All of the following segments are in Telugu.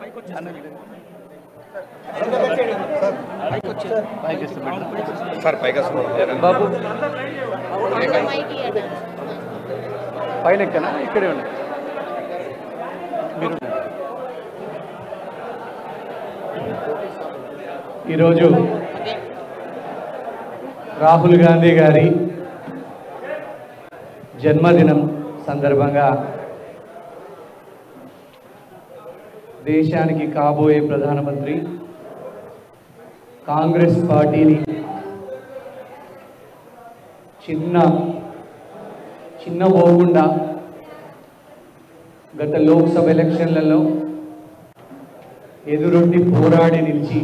సార్ పైగా బాబు పైన ఎక్కనా ఇక్కడే ఉన్నాయి మీరు. ఈరోజు రాహుల్ గాంధీ గారి జన్మదినం సందర్భంగా దేశానికి కాబోయే ప్రధానమంత్రి కాంగ్రెస్ పార్టీని చిన్న పోకుండా గత లోక్సభ ఎలక్షన్లలో ఎదురొడ్డి పోరాడి నిలిచి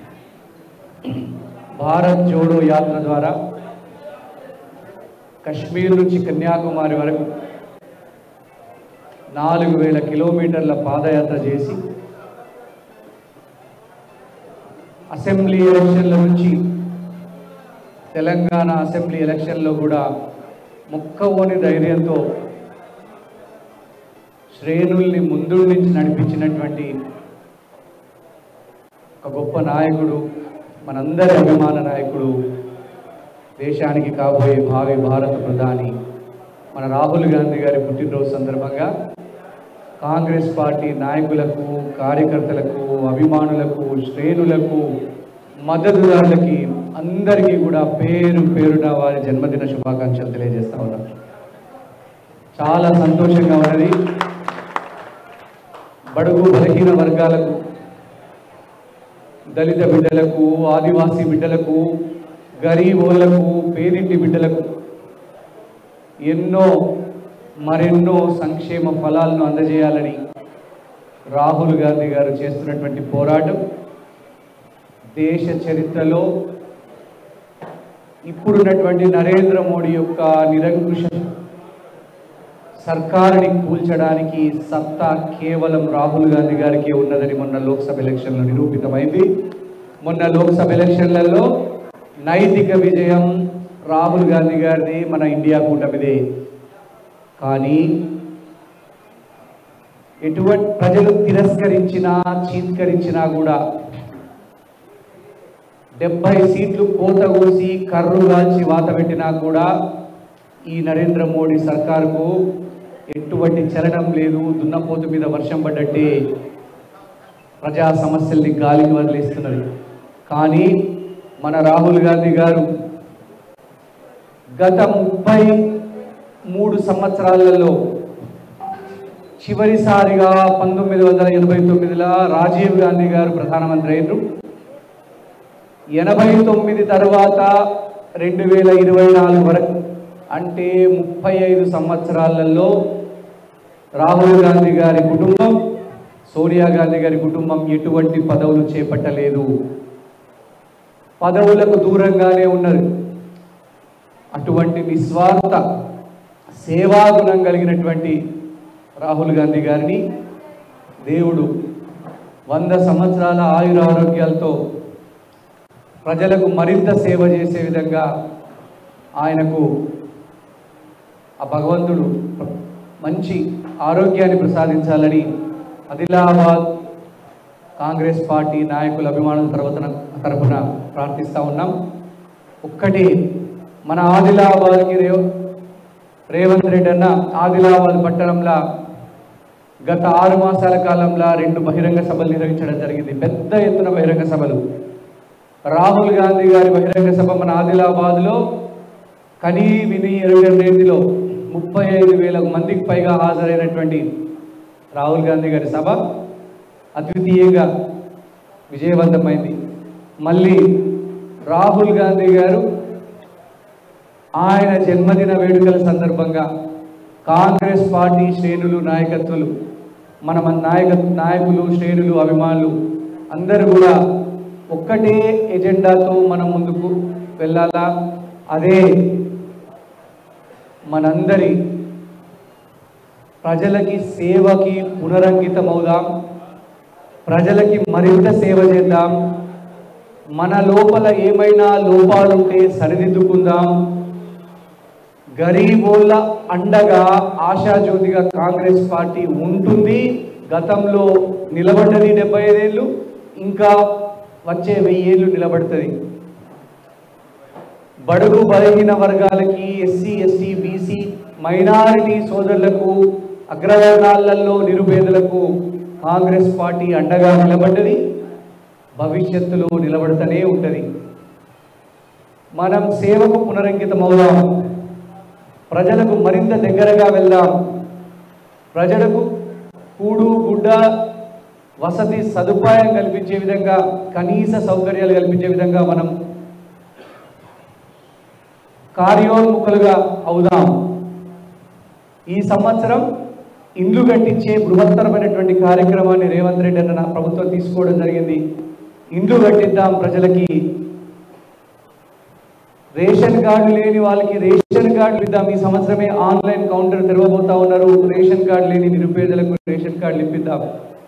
భారత్ జోడో యాత్ర ద్వారా కశ్మీర్ నుంచి కన్యాకుమారి వరకు 4000 కిలోమీటర్ల పాదయాత్ర చేసి అసెంబ్లీ ఎలక్షన్ల నుంచి తెలంగాణ అసెంబ్లీ ఎలక్షన్లో కూడా ముక్కవోని ధైర్యంతో శ్రేణుల్ని ముందు నుంచి నడిపించినటువంటి ఒక గొప్ప నాయకుడు, మనందరి అభిమాన నాయకుడు, దేశానికి కాబోయే భావి భారత ప్రధాని మన రాహుల్ గాంధీ గారి పుట్టినరోజు సందర్భంగా కాంగ్రెస్ పార్టీ నాయకులకు, కార్యకర్తలకు, అభిమానులకు, శ్రేణులకు, మద్దతుదారులకి అందరికీ కూడా పేరు పేరున వారి జన్మదిన శుభాకాంక్షలు తెలియజేస్తా ఉన్నాం. చాలా సంతోషంగా ఉన్నది. బడుగు బలహీన వర్గాలకు, దళిత బిడ్డలకు, ఆదివాసీ బిడ్డలకు, గరీబోళ్లకు, పేదింటి బిడ్డలకు మరెన్నో సంక్షేమ ఫలాలను అందజేయాలని రాహుల్ గాంధీ గారు చేస్తున్నటువంటి పోరాటం దేశ చరిత్రలో ఇప్పుడున్నటువంటి నరేంద్ర మోడీ యొక్క నిరంకుశ సర్కారుని కూల్చడానికి సత్తా కేవలం రాహుల్ గాంధీ గారికి ఉన్నదని మొన్న లోక్సభ ఎలక్షన్లో నిరూపితమైంది. మొన్న లోక్సభ ఎలక్షన్లలో నైతిక విజయం రాహుల్ గాంధీ గారిది, మన ఇండియా కూటమిదే. కానీ ఎటువంటి ప్రజలు తిరస్కరించినా చీత్కరించినా కూడా 70 సీట్లు కోతగూసి కర్రుగాల్చి వాతపెట్టినా కూడా ఈ నరేంద్ర మోడీ సర్కారుకు ఎటువంటి చలనం లేదు. దున్నపోతు మీద వర్షం పడ్డట్టే ప్రజా సమస్యల్ని గాలికి వదిలేస్తున్నది. కానీ మన రాహుల్ గాంధీ గారు గత 33 సంవత్సరాలలో చివరిసారిగా 1989లో రాజీవ్ గాంధీ గారు ప్రధానమంత్రి అయ్యారు. 89 తర్వాత 2024 వరకు అంటే 35 సంవత్సరాలలో రాహుల్ గాంధీ గారి కుటుంబం, సోనియా గాంధీ గారి కుటుంబం ఎటువంటి పదవులు చేపట్టలేదు, పదవులకు దూరంగానే ఉన్నారు. అటువంటి నిస్వార్థ సేవాగుణం కలిగినటువంటి రాహుల్ గాంధీ గారిని దేవుడు 100 సంవత్సరాల ఆయురారోగ్యాలతో ప్రజలకు మరింత సేవ చేసే విధంగా ఆయనకు ఆ భగవంతుడు మంచి ఆరోగ్యాన్ని ప్రసాదించాలని ఆదిలాబాద్ కాంగ్రెస్ పార్టీ నాయకుల అభిమానుల తరపున ప్రార్థిస్తూ ఉన్నాం. ఒక్కటి మన ఆదిలాబాద్కి రేవంత్ రెడ్డి అన్న ఆదిలాబాద్ పట్టణంలో గత 6 మాసాల కాలంలో 2 బహిరంగ సభలు నిర్వహించడం జరిగింది. పెద్ద ఎత్తున బహిరంగ సభలు. రాహుల్ గాంధీ గారి బహిరంగ సభ మన ఆదిలాబాద్లో కనీ విని ఎరుగని రీతిలో 35,000 మందికి పైగా హాజరైనటువంటి రాహుల్ గాంధీ గారి సభ అద్వితీయంగా విజయవంతమైంది. మళ్ళీ రాహుల్ గాంధీ గారు ఆయన జన్మదిన వేడుకల సందర్భంగా కాంగ్రెస్ పార్టీ శ్రేణులు, నాయకత్వాలు, మన నాయకులు, శ్రేణులు, అభిమానులు అందరూ కూడా ఒక్కటే ఎజెండాతో మనం ముందుకు వెళ్ళాలా. అదే మనందరి ప్రజలకి సేవకి పునరంకితమవుదాం, ప్రజలకి మరింత సేవ చేద్దాం, మన లోపల ఏమైనా లోపాలుంటే సరిదిద్దుకుందాం, గరీబోళ్ళ అండగా ఆశాజ్యోతిగా కాంగ్రెస్ పార్టీ ఉంటుంది, గతంలో నిలబడ్డది 75 ఏళ్ళు, ఇంకా వచ్చే 1000 ఏళ్ళు నిలబడుతుంది. బడుగు బలహీన వర్గాలకి, ఎస్సీ ఎస్టీ బీసీ మైనారిటీ సోదరులకు, అగ్రవర్ణాలలో నిరుపేదలకు కాంగ్రెస్ పార్టీ అండగా నిలబడ్డది, భవిష్యత్తులో నిలబడుతూనే ఉంటుంది. మనం సేవకు పునరంకితం అవుదాం, ప్రజలకు మరింత దగ్గరగా వెళ్దాం, ప్రజలకు కూడు గుడ్డ వసతి సదుపాయం కల్పించే విధంగా, కనీస సౌకర్యాలు కల్పించే విధంగా మనం కార్యోన్ముఖులుగా అవుదాం. ఈ సంవత్సరం ఇండ్లు కట్టించే బృహత్తరమైనటువంటి కార్యక్రమాన్ని రేవంత్ రెడ్డి అన్న ప్రభుత్వం తీసుకోవడం జరిగింది. ఇండ్లు కట్టిద్దాం ప్రజలకి, రేషన్ కార్డు లేని వాళ్ళకి రేషన్ కార్డులు ఇద్దాం. ఈ సంవత్సరమే ఆన్లైన్ కౌంటర్ తెరవబోతా ఉన్నారు. రేషన్ కార్డు లేని నిరుపేదలకు రేషన్ కార్డులు ఇప్పిద్దాం.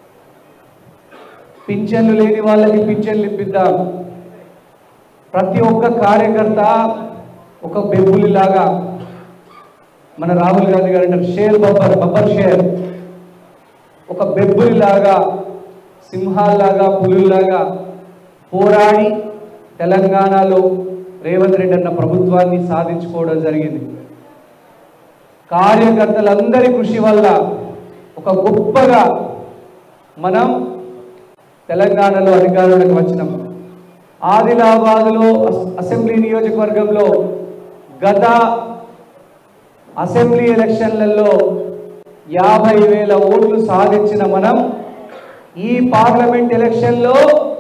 పింఛన్లు లేని వాళ్ళకి పింఛన్లు ఇప్పిద్దాం. ప్రతి ఒక్క కార్యకర్త ఒక బెబ్బులిలాగా, మన రాహుల్ గాంధీ గారు అంటారు షేర్ బబ్బర్ షేర్, ఒక బెబ్బులిలాగా, సింహాల్లాగా, పులుల్లాగా పోరాడి తెలంగాణలో రేవంత్ రెడ్డి అన్న ప్రభుత్వాన్ని సాధించుకోవడం జరిగింది. కార్యకర్తలందరి కృషి వల్ల ఒక గొప్పగా మనం తెలంగాణలో అధికారంలోకి వచ్చినాం. ఆదిలాబాద్లో అసెంబ్లీ నియోజకవర్గంలో గత అసెంబ్లీ ఎలక్షన్లలో 50,000 ఓట్లు సాధించిన మనం ఈ పార్లమెంట్ ఎలక్షన్లో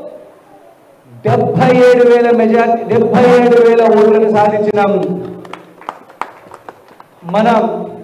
77,000 మెజార్టీ, 77,000 ఓట్లను సాధించినాం. మనం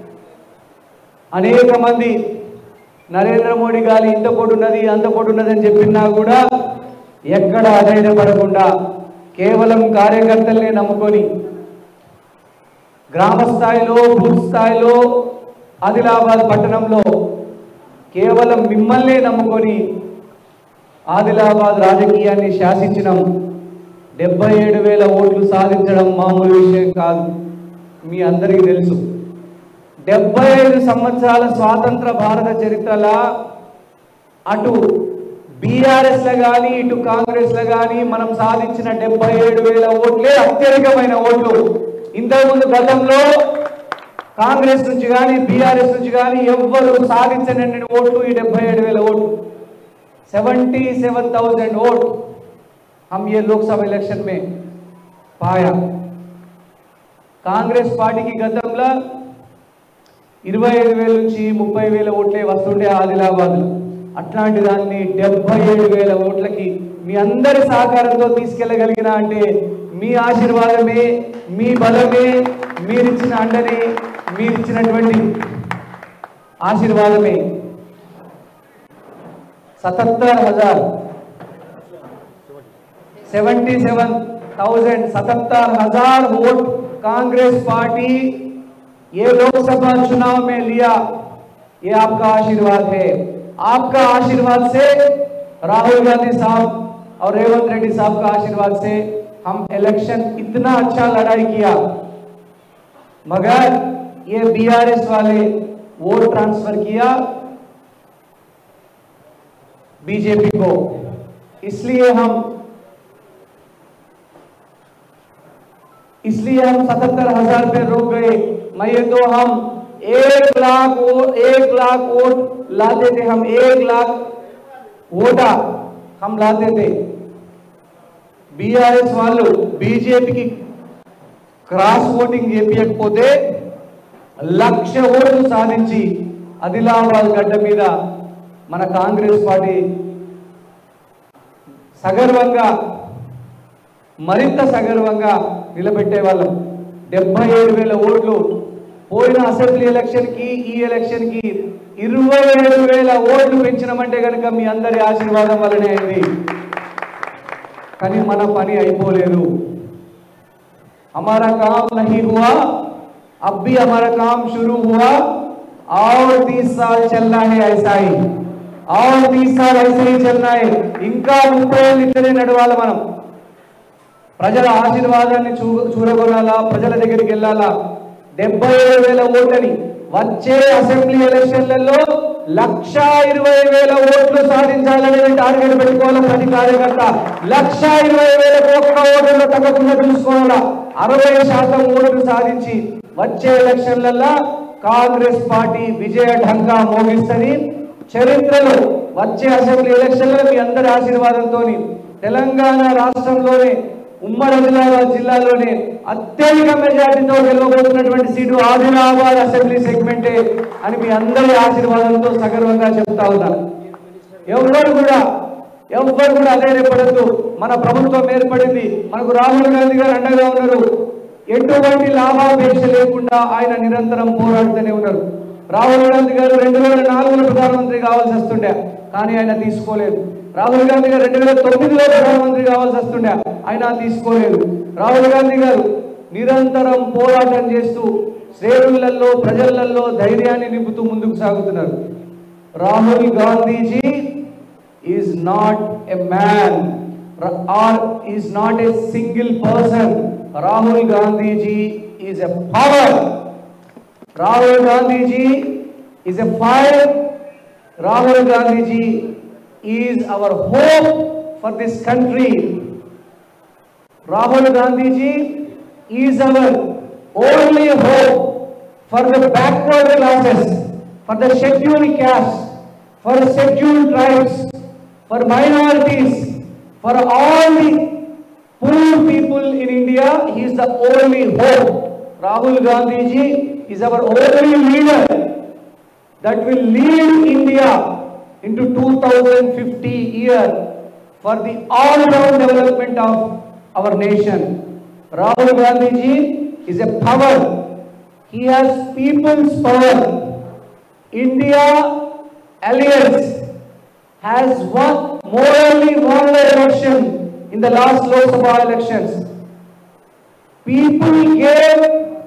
అనేక మంది నరేంద్ర మోడీ గారి ఇంత పొడున్నది అంత పొడున్నది అని చెప్పినా కూడా ఎక్కడ అధైర్యపడకుండా కేవలం కార్యకర్తల్ని నమ్ముకొని గ్రామ స్థాయిలో, బూత్ స్థాయిలో, ఆదిలాబాద్ పట్టణంలో కేవలం మిమ్మల్ని నమ్ముకొని ఆదిలాబాద్ రాజకీయాన్ని శాసించినాం. 77,000 ఓట్లు సాధించడం మామూలు విషయం కాదు, మీ అందరికీ తెలుసు. 75 సంవత్సరాల స్వాతంత్ర భారత చరిత్రలో అటు బీఆర్ఎస్లో కానీ ఇటు కాంగ్రెస్లో కానీ మనం సాధించిన 77,000 ఓట్లే అత్యధికమైన ఓట్లు. ఇంతకుముందు గతంలో కాంగ్రెస్ నుంచి కానీ బీఆర్ఎస్ నుంచి కానీ ఎవ్వరు సాధించని ఓట్లు ఈ 77,000 ఓట్లు. 77,000 वोट हम ये लोकसभा इलेक्शन में पाया. కాంగ్రెస్ పార్టీకి గతంలో 25,000 నుంచి 30,000 ఓట్లే వస్తుండే ఆదిలాబాద్లో. అట్లాంటి దాన్ని 77,000 ఓట్లకి మీ అందరి సహకారంతో తీసుకెళ్లగలిగిన అంటే మీ ఆశీర్వాదమే, మీ బలమే, మీరిచ్చిన అండనే, మీరిచ్చినటువంటి ఆశీర్వాదమే. 77,000 वोट कांग्रेस पार्टी ये लोकसभा चुनाव में लिया. ये आपका आशीर्वाद है. आपका आशीर्वाद से, राहुल गांधी साहब और रेवंत रेड्डी साहब का आशीर्वाद से हम इलेक्शन इतना अच्छा लड़ाई किया. मगर ये बीआरएस वाले वोट ट्रांसफर किया बीजेपी को, इसलिए हम 77,000 पे रुक गए. मैं ये तो हम 1 लाख वोट लाते थे, हम 1 लाख वोटा हम लाते थे. बीआरएस వాళ్ళు బీజేపీకి క్రాస్ ఓటింగ్ చేపియకపోతే 1,00,000 ఓట్లు సాధించి ఆదిలాబాద్ గడ్డ మీద మన కాంగ్రెస్ పార్టీ సగర్వంగా, మరింత సగర్వంగా నిలబెట్టే వాళ్ళం. 77,000 ఓట్లు. పోయిన అసెంబ్లీ ఎలక్షన్కి ఈ ఎలక్షన్కి 27,000 ఓట్లు పెంచినామంటే కనుక మీ అందరి ఆశీర్వాదం వల్లనే అయింది. కానీ మన పని అయిపోలేదు. हमारा काम नहीं हुआ, अब भी हमारा काम शुरू हुआ और 30 साल चलना है ऐसा ही, और 30 साल ऐसे ही चलना है. ఇంకా 30 ఏళ్ళు ఇట్లనే నడవాలి. మనం ప్రజల ఆశీర్వాదాన్ని చూరగొనాలా, ప్రజల దగ్గరికి వెళ్ళాలా. 77,000 ఓట్లని వచ్చే అసెంబ్లీ ఎలక్షన్లలో 1,20,000 ఓట్లు సాధించాలనేది టార్గెట్ పెట్టుకోవాలి. ప్రతి కార్యకర్త 1,20,000 ఒక్క ఓటులో తగ్గకుండా చూసుకోవాలా. 60% ఓట్లు సాధించి వచ్చే ఎలక్షన్లలో కాంగ్రెస్ పార్టీ విజయ ఢంకా మోగిస్తుంది. చరిత్రలో వచ్చే అసెంబ్లీ ఎలక్షన్లలో మీ అందరి ఆశీర్వాదంతో తెలంగాణ రాష్ట్రంలోనే ఉమ్మడి ఆదిలాబాద్ జిల్లాలోనే అత్యధిక మెజార్టీతో గెలవబోతున్నటువంటి సీటు ఆదిలాబాద్ అసెంబ్లీ సెగ్మెంటే అని మీ అందరి ఆశీర్వాదంతో సగర్వంగా చెప్తా ఉన్నారు. ఎవ్వరు కూడా అధైర్యపడద్దు. మన ప్రభుత్వం ఏర్పడింది, మనకు రాహుల్ గాంధీ గారు అండగా ఉన్నారు. ఎటువంటి లాభాపేక్ష లేకుండా ఆయన నిరంతరం పోరాడుతూనే ఉన్నారు. రాహుల్ గాంధీ గారు 2004లో ప్రధానమంత్రి కావాల్సి వస్తుండే, కానీ ఆయన తీసుకోలేదు. రాహుల్ గాంధీ గారు 2009లో ప్రధానమంత్రి కావాల్సి వస్తుండే, ఆయన తీసుకోలేదు. రాహుల్ గాంధీ గారు నిరంతరం పోరాటం చేస్తూ శ్రేణులలో ప్రజలలో ధైర్యాన్ని నింపుతూ ముందుకు సాగుతున్నారు. Rahul Gandhiji is not a man or is not a single person. Rahul Gandhiji is a power. Rahul Gandhi ji is a fire. Rahul Gandhi ji is our hope for this country. Rahul Gandhi ji is our only hope for the backward classes, for the scheduled castes, for scheduled tribes, for minorities, for all the poor people in India. He is the only hope. Rahul Gandhi ji is our only leader that will lead India into 2050 year for the all-round development of our nation. Rahul Gandhi ji is a power. He has people's power. India Alliance has morally won the election in the last Lok Sabha elections. People gave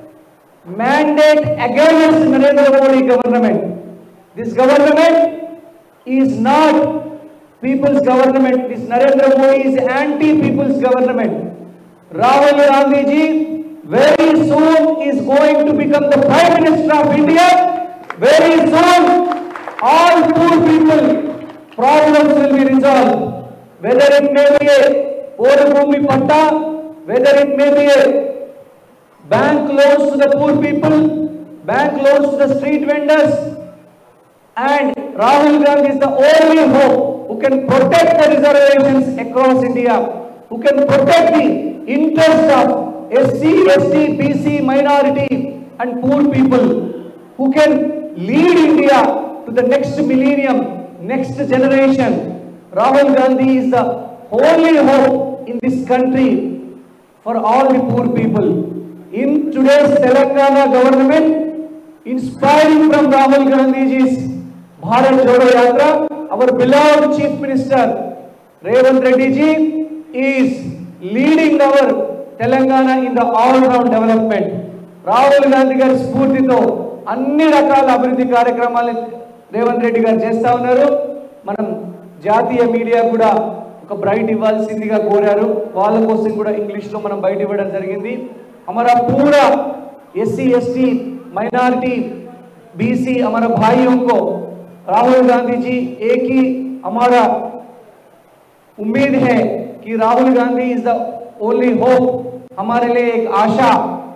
mandate against Narendra Modi government. This government is not people's government. This Narendra Modi is anti-people's government. Rahul Gandhi ji very soon is going to become the Prime Minister of India. Very soon all poor people problems will be resolved. Whether it may be a Odabhumi Patta, whether it may be a bank loans to the poor people, bank loans to the street vendors, and Rahul Gandhi is the only hope who can protect the reservations across India, who can protect the interests of SC, ST, BC, minority and poor people, who can lead India to the next millennium, next generation. Rahul Gandhi is the only hope in this country for all the poor people. In today's Telangana government, inspiring from Rahul Gandhi's Bharat Jodo Yatra, our beloved Chief Minister Revanth Reddy ji is leading our Telangana in the all-round development. Rahul Gandhi garu స్ఫూర్తితో అన్ని రకాల అభివృద్ధి కార్యక్రమాలు రేవంత్ రెడ్డి గారు చేస్తా ఉన్నారు. మనం జాతీయ మీడియా కూడా ఒక బ్రైట్ ఇవ్వాల్సిందిగా కోరారు. వాళ్ళ కోసం కూడా ఇంగ్లీష్లో మనం బయట ఇవ్వడం జరిగింది. हमारा पूरा SC ST माइनॉरिटी BC हमारा भाइयों को राहुल गांधी जी एक ही हमारा उम्मीद है कि Rahul Gandhi is the only hope. हमारे लिए एक आशा.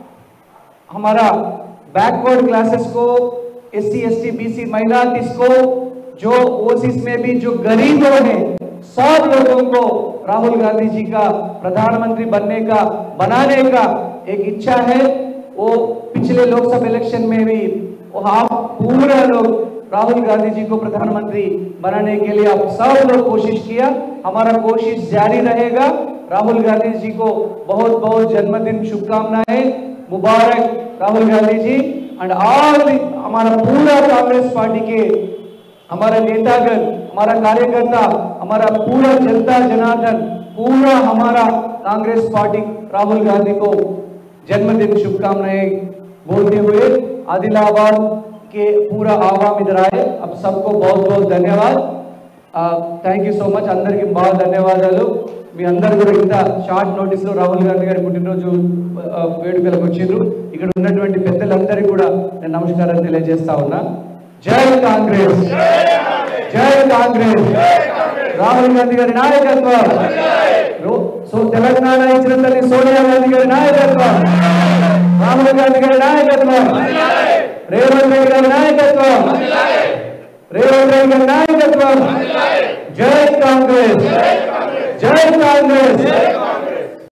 हमारा बैकवर्ड क्लासेस को, SC ST BC माइनॉरिटीज को, जो ओसीस में भी जो गरीबों हैं, सब लोगों को राहुल गांधी जी का प्रधानमंत्री बनाने का एक इच्छा है. वो पिछले लोकसभा इलेक्शन में भी वो आप पूरा लोग राहुल गांधी जी को प्रधानमंत्री बनाने के लिए आप सब लोग कोशिश किया. हमारा कोशिश जारी रहेगा. राहुल गांधी जी को बहुत बहुत जन्मदिन शुभकामनाएं. मुबारक राहुल गांधी जी एंड ऑल हमारा पूरा कांग्रेस पार्टी के हमारा नेतागण, हमारा कार्यकर्ता, हमारा पूरा जनता जनार्दन, पूरा हमारा कांग्रेस पार्टी राहुल गांधी को जन्मदिन शुभकामनाएं बोलते हुए आदिलाबाद के पूरा आवाम इधर आए. अब सबको बहुत बहुत धन्यवाद. Thank you so much. अंदर की बहुत धन्यवादाలు. మీ అందరూ కూడా ఇంత షార్ట్ నోటీస్లో రాహుల్ గాంధీ గారి పుట్టినరోజు వేడుకలకు వచ్చిండ్రు. ఇక్కడ ఉన్నటువంటి పెద్దలందరికీ కూడా నేను నమస్కారం తెలియజేస్తా ఉన్నా. జై కాంగ్రెస్, జై కాంగ్రెస్. రాహుల్ గాంధీ గారి నాయకత్వం, తెలంగాణ ఇచ్చిన తల్లి సోనియా గాంధీ గారి నాయకత్వం, రాహుల్ గాంధీ గారి నాయకత్వం, రేవంత్ రెడ్డి గారి నాయకత్వం, రేవంత్ రెడ్డి గారి నాయకత్వం. జై కాంగ్రెస్.